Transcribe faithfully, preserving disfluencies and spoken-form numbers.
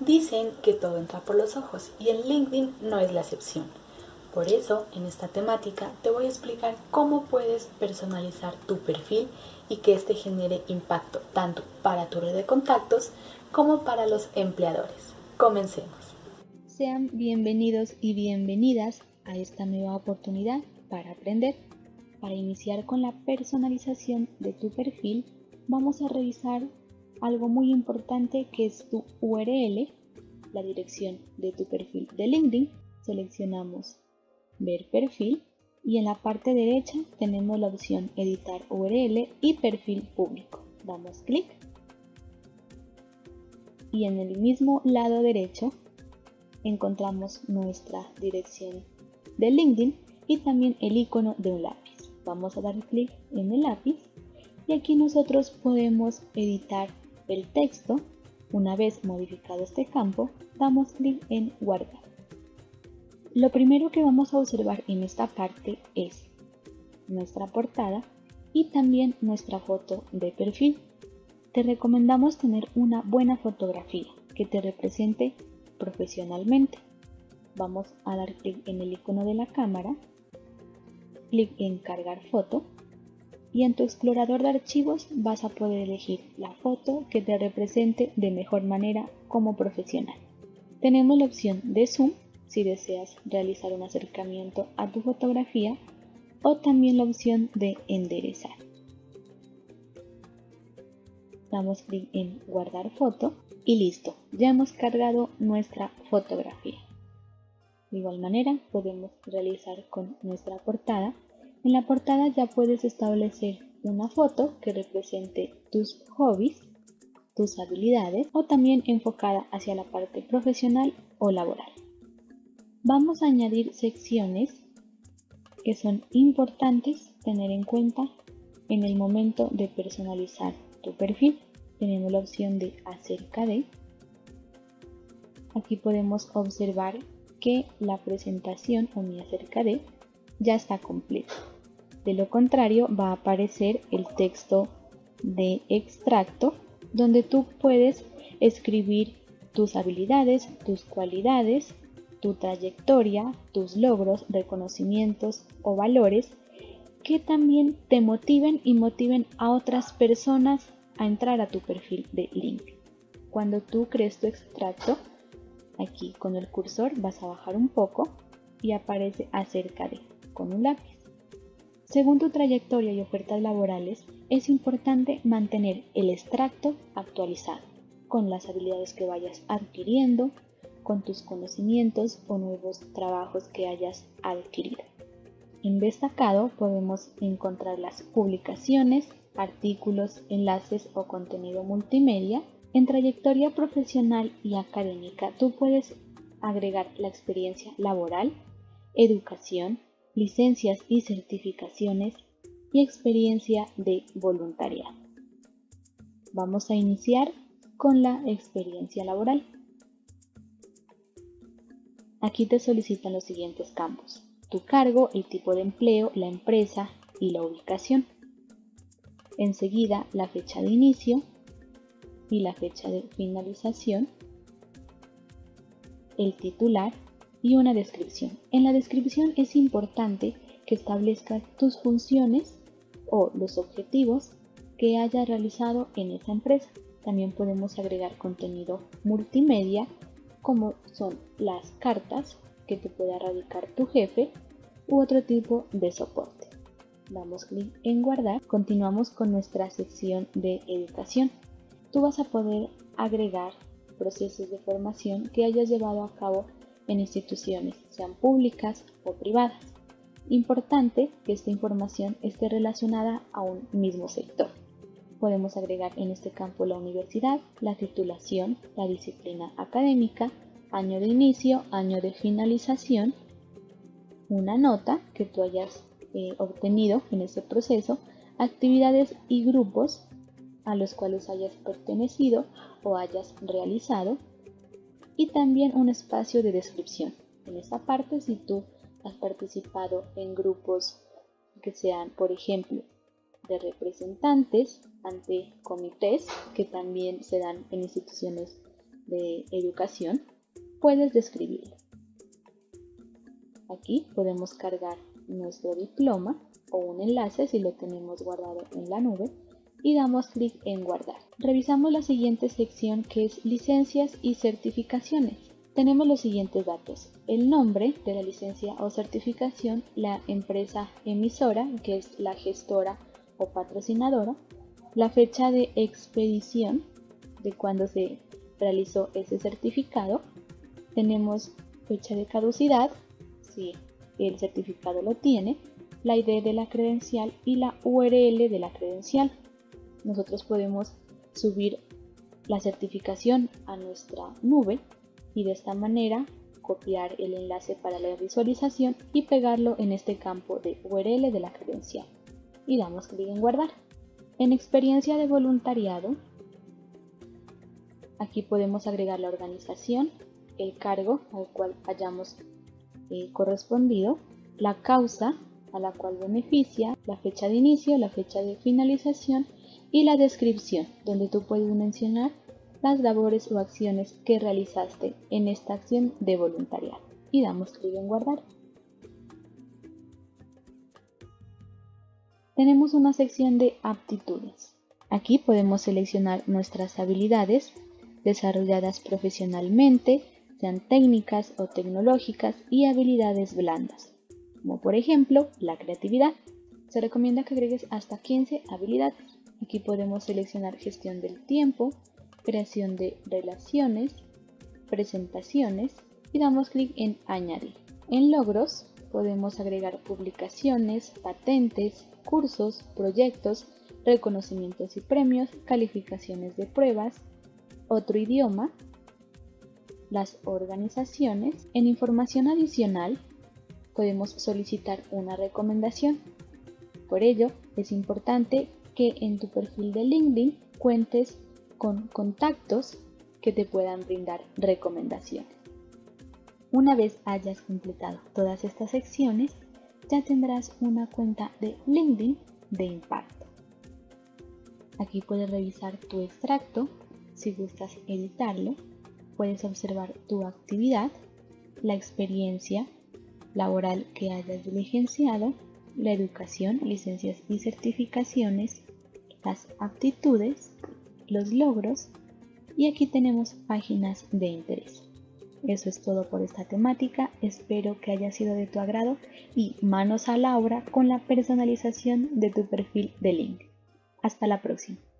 Dicen que todo entra por los ojos y en LinkedIn no es la excepción. Por eso, en esta temática te voy a explicar cómo puedes personalizar tu perfil y que este genere impacto tanto para tu red de contactos como para los empleadores. Comencemos. Sean bienvenidos y bienvenidas a esta nueva oportunidad para aprender. Para iniciar con la personalización de tu perfil, vamos a revisar algo muy importante que es tu U R L, la dirección de tu perfil de LinkedIn. Seleccionamos Ver perfil y en la parte derecha tenemos la opción Editar U R L y Perfil público. Damos clic y en el mismo lado derecho encontramos nuestra dirección de LinkedIn y también el icono de un lápiz. Vamos a dar clic en el lápiz y aquí nosotros podemos editar el texto. Una vez modificado este campo, damos clic en guardar. Lo primero que vamos a observar en esta parte es nuestra portada y también nuestra foto de perfil. Te recomendamos tener una buena fotografía que te represente profesionalmente. Vamos a dar clic en el icono de la cámara, clic en cargar foto y en tu explorador de archivos vas a poder elegir la foto que te represente de mejor manera como profesional. Tenemos la opción de zoom si deseas realizar un acercamiento a tu fotografía o también la opción de enderezar. Damos clic en guardar foto y listo, ya hemos cargado nuestra fotografía. De igual manera podemos realizar con nuestra portada. En la portada ya puedes establecer una foto que represente tus hobbies, tus habilidades o también enfocada hacia la parte profesional o laboral. Vamos a añadir secciones que son importantes tener en cuenta en el momento de personalizar tu perfil. Tenemos la opción de acerca de. Aquí podemos observar que la presentación o mi acerca de ya está completa. De lo contrario va a aparecer el texto de extracto donde tú puedes escribir tus habilidades, tus cualidades, tu trayectoria, tus logros, reconocimientos o valores que también te motiven y motiven a otras personas a entrar a tu perfil de LinkedIn. Cuando tú crees tu extracto, aquí con el cursor vas a bajar un poco y aparece acerca de con un lápiz. Según tu trayectoria y ofertas laborales, es importante mantener el extracto actualizado con las habilidades que vayas adquiriendo, con tus conocimientos o nuevos trabajos que hayas adquirido. En destacado podemos encontrar las publicaciones, artículos, enlaces o contenido multimedia. En trayectoria profesional y académica tú puedes agregar la experiencia laboral, educación, licencias y certificaciones y experiencia de voluntariado. Vamos a iniciar con la experiencia laboral. Aquí te solicitan los siguientes campos: tu cargo, el tipo de empleo, la empresa y la ubicación. Enseguida la fecha de inicio y la fecha de finalización, el titular y una descripción. En la descripción es importante que establezcas tus funciones o los objetivos que hayas realizado en esa empresa. También podemos agregar contenido multimedia como son las cartas que te pueda radicar tu jefe u otro tipo de soporte. Damos clic en guardar. Continuamos con nuestra sección de educación. Tú vas a poder agregar procesos de formación que hayas llevado a cabo en instituciones, sean públicas o privadas. Importante que esta información esté relacionada a un mismo sector. Podemos agregar en este campo la universidad, la titulación, la disciplina académica, año de inicio, año de finalización, una nota que tú hayas eh, obtenido en ese proceso, actividades y grupos a los cuales hayas pertenecido o hayas realizado y también un espacio de descripción. En esta parte, si tú has participado en grupos que sean, por ejemplo, de representantes ante comités, que también se dan en instituciones de educación, puedes describirlo. Aquí podemos cargar nuestro diploma o un enlace si lo tenemos guardado en la nube y damos clic en guardar. Revisamos la siguiente sección, que es licencias y certificaciones. Tenemos los siguientes datos: el nombre de la licencia o certificación, la empresa emisora, que es la gestora o patrocinadora, la fecha de expedición de cuando se realizó ese certificado, tenemos fecha de caducidad, si el certificado lo tiene, la I D de la credencial y la U R L de la credencial. Nosotros podemos subir la certificación a nuestra nube y de esta manera copiar el enlace para la visualización y pegarlo en este campo de U R L de la credencial y damos clic en guardar. En experiencia de voluntariado, aquí podemos agregar la organización, el cargo al cual hayamos eh, correspondido, la causa a la cual beneficia, la fecha de inicio, la fecha de finalización y la descripción, donde tú puedes mencionar las labores o acciones que realizaste en esta acción de voluntariado y damos clic en guardar. Tenemos una sección de aptitudes. Aquí podemos seleccionar nuestras habilidades desarrolladas profesionalmente, sean técnicas o tecnológicas, y habilidades blandas, como por ejemplo la creatividad. Se recomienda que agregues hasta quince habilidades. Aquí podemos seleccionar gestión del tiempo, creación de relaciones, presentaciones y damos clic en añadir. En logros podemos agregar publicaciones, patentes, cursos, proyectos, reconocimientos y premios, calificaciones de pruebas, otro idioma, las organizaciones. En información adicional podemos solicitar una recomendación. Por ello es importante que en tu perfil de LinkedIn cuentes con contactos que te puedan brindar recomendaciones. Una vez hayas completado todas estas secciones, ya tendrás una cuenta de LinkedIn de impacto. Aquí puedes revisar tu extracto, si gustas editarlo, puedes observar tu actividad, la experiencia laboral que hayas diligenciado, la educación, licencias y certificaciones, las aptitudes, los logros y aquí tenemos páginas de interés. Eso es todo por esta temática, espero que haya sido de tu agrado y manos a la obra con la personalización de tu perfil de LinkedIn. Hasta la próxima.